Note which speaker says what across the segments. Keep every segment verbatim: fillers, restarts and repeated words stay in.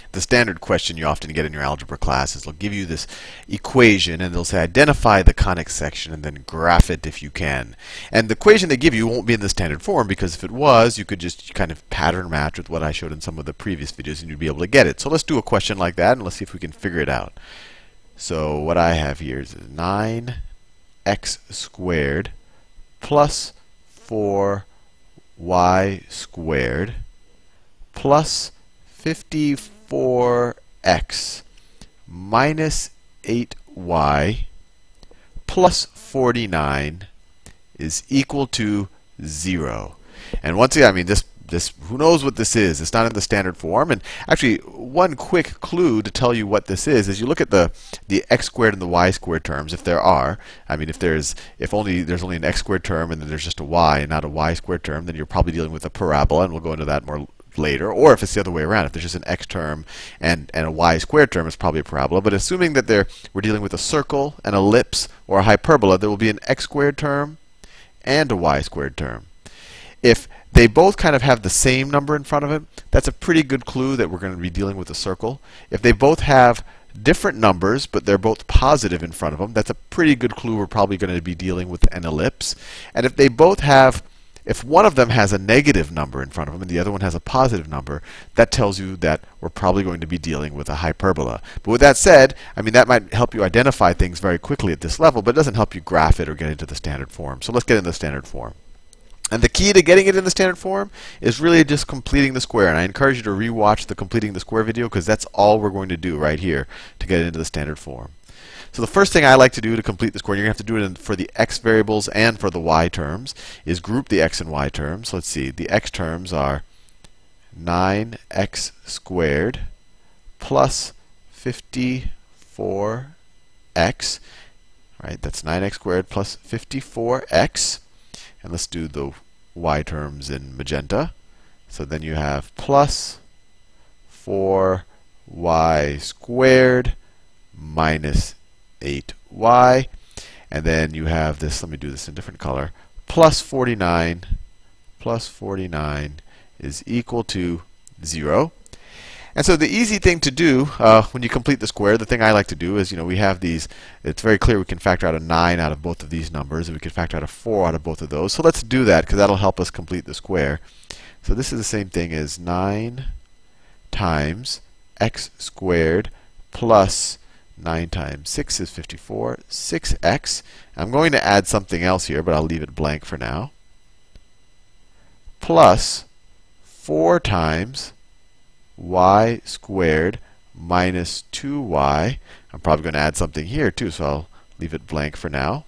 Speaker 1: the standard question you often get in your algebra classes. They'll give you this equation and they'll say identify the conic section and then graph it if you can. And the equation they give you won't be in the standard form, because if it was, you could just kind of pattern match with what I showed in some of the previous videos and you'd be able to get it. So let's do a question like that and let's see if we can figure it out. So what I have here is nine x squared plus four y squared plus fifty-four x minus eight y plus forty-nine is equal to zero. And once again, I mean, this this who knows what this is? It's not in the standard form. And actually, one quick clue to tell you what this is is you look at the the x squared and the y squared terms, if there are. I mean, if there's if only there's only an x squared term and then there's just a y and not a y squared term, then you're probably dealing with a parabola, and we'll go into that more later. Or if it's the other way around, if there's just an x term and and a y squared term, it's probably a parabola. But assuming that there we're dealing with a circle, an ellipse, or a hyperbola, there will be an x squared term and a y squared term. If they both kind of have the same number in front of it, that's a pretty good clue that we're going to be dealing with a circle. If they both have different numbers, but they're both positive in front of them, that's a pretty good clue we're probably going to be dealing with an ellipse. And if they both have, if one of them has a negative number in front of them and the other one has a positive number, that tells you that we're probably going to be dealing with a hyperbola. But with that said, I mean, that might help you identify things very quickly at this level, but it doesn't help you graph it or get into the standard form. So let's get into the standard form. And the key to getting it in the standard form is really just completing the square. And I encourage you to rewatch the completing the square video, because that's all we're going to do right here to get it into the standard form. So the first thing I like to do to complete the square, and you're going to have to do it in, for the x variables and for the y terms, is group the x and y terms. So let's see. The x terms are nine x squared plus fifty-four x. Right? That's nine x squared plus fifty-four x. And let's do the y terms in magenta. So then you have plus four y squared minus eight y. And then you have this, let me do this in a different color, plus forty-nine plus forty-nine is equal to zero. And so the easy thing to do uh, when you complete the square, the thing I like to do is, you know, we have these, it's very clear we can factor out a nine out of both of these numbers, and we can factor out a four out of both of those. So let's do that, because that'll help us complete the square. So this is the same thing as nine times x squared plus nine times six is fifty-four, six x. I'm going to add something else here, but I'll leave it blank for now. Plus four times y squared minus two y. I'm probably going to add something here too, so I'll leave it blank for now.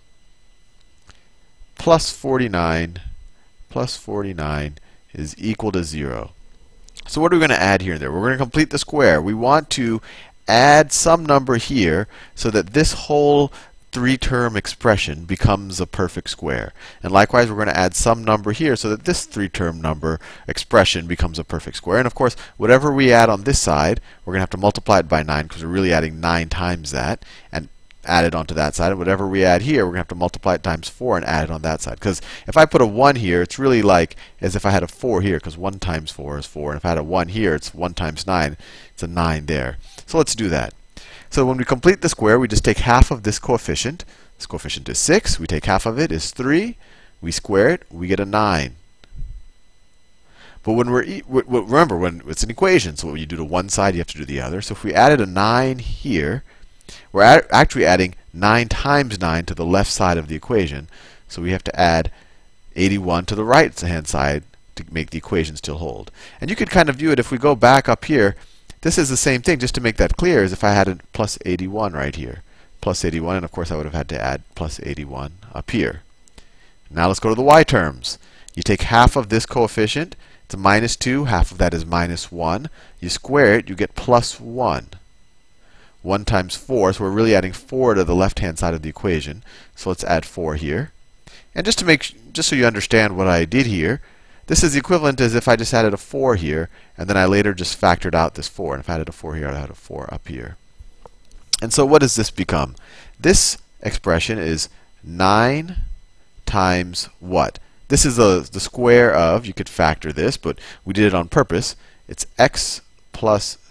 Speaker 1: Plus forty-nine plus forty-nine is equal to zero. So what are we going to add here and there? We're going to complete the square. We want to add some number here so that this whole three-term expression becomes a perfect square. And likewise, we're going to add some number here so that this three-term number expression becomes a perfect square. And of course, whatever we add on this side, we're going to have to multiply it by nine, because we're really adding nine times that, and add it onto that side. And whatever we add here, we're going to have to multiply it times four and add it on that side. Because if I put a one here, it's really like as if I had a four here, because one times four is four. And if I had a one here, it's one times nine. It's a nine there. So let's do that. So when we complete the square, we just take half of this coefficient. This coefficient is six. We take half of it is three. We square it. We get a nine. But when we're e remember, when it's an equation, so what you do to one side, you have to do the other. So if we added a nine here, we're ad actually adding nine times nine to the left side of the equation. So we have to add eighty-one to the right-hand side to make the equation still hold. And you could kind of view it if we go back up here. This is the same thing, just to make that clear, as if I had a plus eighty-one right here. Plus eighty-one, and of course I would have had to add plus eighty-one up here. Now let's go to the y terms. You take half of this coefficient, it's a minus two, half of that is minus one. You square it, you get plus one. one times four, so we're really adding four to the left-hand side of the equation. So let's add four here. And just to make, just so you understand what I did here, this is the equivalent as if I just added a four here, and then I later just factored out this four. And if I added a four here, I'd add a four up here. And so what does this become? This expression is nine times what? This is the, the square of, you could factor this, but we did it on purpose. It's x plus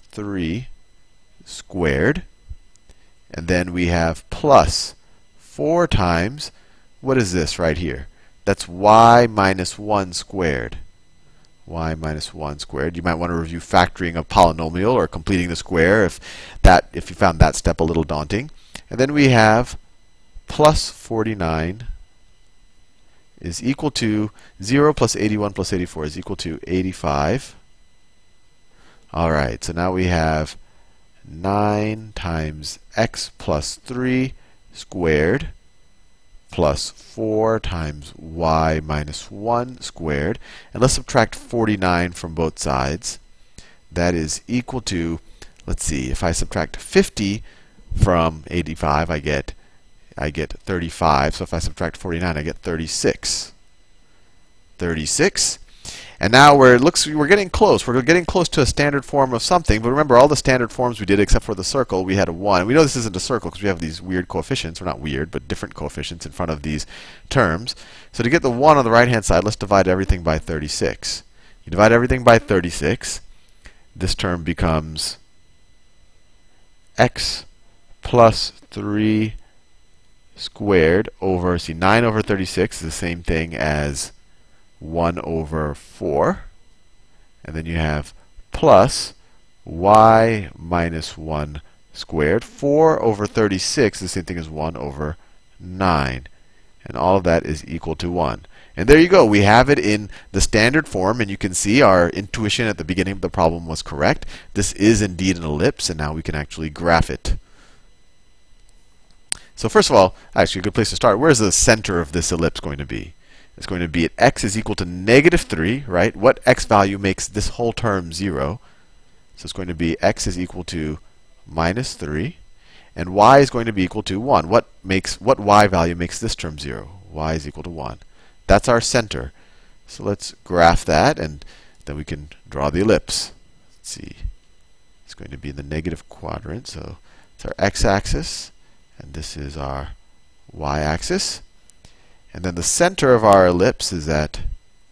Speaker 1: three squared. And then we have plus four times, what is this right here? That's y minus one squared. Y minus one squared. You might want to review factoring a polynomial or completing the square if that if you found that step a little daunting. And then we have plus forty-nine is equal to zero plus eighty-one plus eighty-four is equal to eighty-five. All right, so now we have nine times x plus three squared plus four times y minus one squared. And let's subtract forty-nine from both sides. That is equal to, let's see, if I subtract fifty from eighty-five, I get I get thirty-five. So if I subtract forty-nine, I get thirty-six. thirty-six. And now we're looks we're getting close. We're getting close to a standard form of something. But remember, all the standard forms we did, except for the circle, we had a one. We know this isn't a circle because we have these weird coefficients. Or not weird, but different coefficients in front of these terms. So to get the one on the right-hand side, let's divide everything by thirty-six. You divide everything by thirty-six. This term becomes x plus three squared over, see, nine over thirty-six is the same thing as one over four. And then you have plus y minus one squared. four over thirty-six is the same thing as one over nine. And all of that is equal to one. And there you go. We have it in the standard form. And you can see our intuition at the beginning of the problem was correct. This is indeed an ellipse. And now we can actually graph it. So first of all, actually a good place to start, where's the center of this ellipse going to be? It's going to be at x is equal to negative three, right? What x value makes this whole term zero? So it's going to be x is equal to minus three. And y is going to be equal to one. What makes what y value makes this term zero? Y is equal to one. That's our center. So let's graph that, and then we can draw the ellipse. Let's see. It's going to be in the negative quadrant. So it's our x-axis. And this is our y-axis. And then the center of our ellipse is at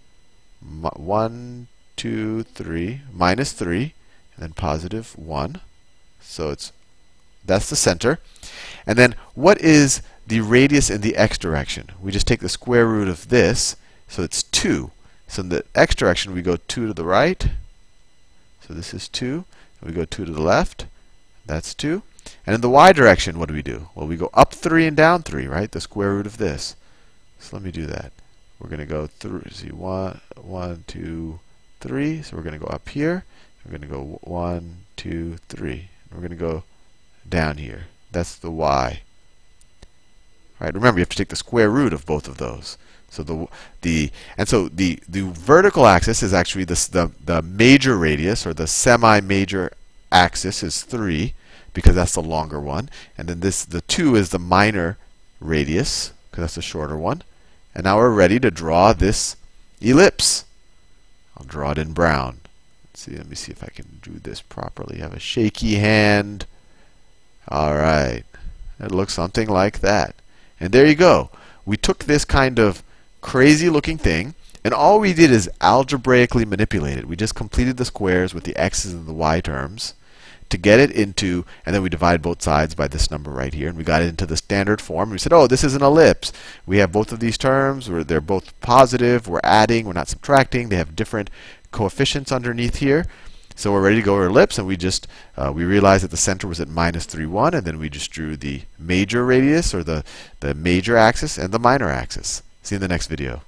Speaker 1: one, two, three, minus three, and then positive one. So it's that's the center. And then what is the radius in the x direction? We just take the square root of this, so it's two. So in the x direction, we go two to the right. So this is two. And we go two to the left. That's two. And in the y direction, what do we do? Well, we go up three and down three, right? The square root of this. So let me do that. We're going to go through, see, one, one, two, three. So we're going to go up here. We're going to go one, two, three. And we're going to go down here. That's the y. Right? Remember, you have to take the square root of both of those. So the the and so the the vertical axis is actually this the the major radius, or the semi-major axis is three, because that's the longer one. And then this the two is the minor radius, because that's the shorter one. And now we're ready to draw this ellipse. I'll draw it in brown. Let's see, let me see if I can do this properly. I have a shaky hand. All right. It looks something like that. And there you go. We took this kind of crazy looking thing, and all we did is algebraically manipulate it. We just completed the squares with the x's and the y terms to get it into, and then we divide both sides by this number right here, and we got it into the standard form. We said, oh, this is an ellipse. We have both of these terms. Where they're both positive. We're adding. We're not subtracting. They have different coefficients underneath here. So we're ready to go over ellipse, and we just uh, we realized that the center was at minus three, one, and then we just drew the major radius, or the, the major axis, and the minor axis. See you in the next video.